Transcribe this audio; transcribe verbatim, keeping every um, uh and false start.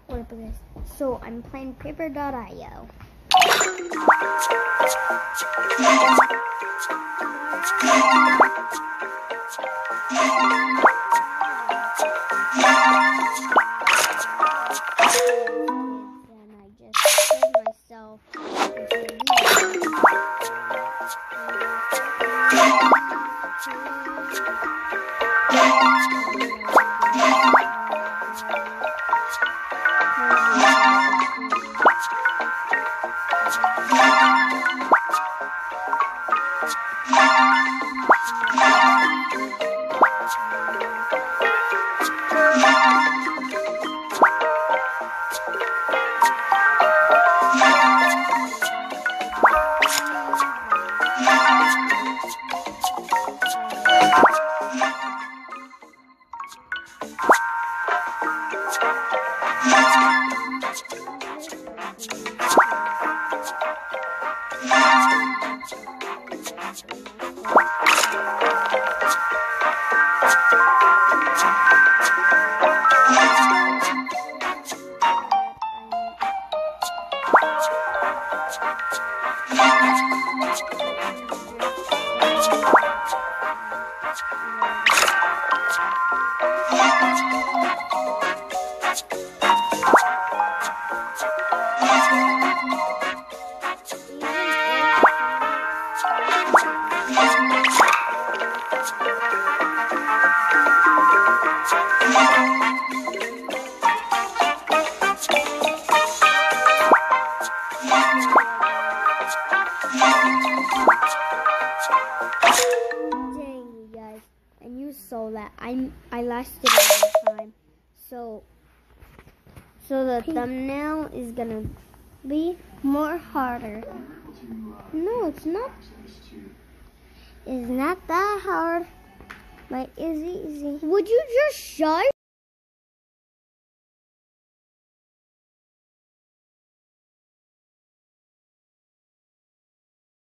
What up, guys? So I'm playing Paper dot i o. And I just killed myself. Dang, you guys, and you saw that I I lasted a long time, so so the thumbnail is gonna be more harder. No, it's not. It's not that hard, but it's easy. Would you just shut?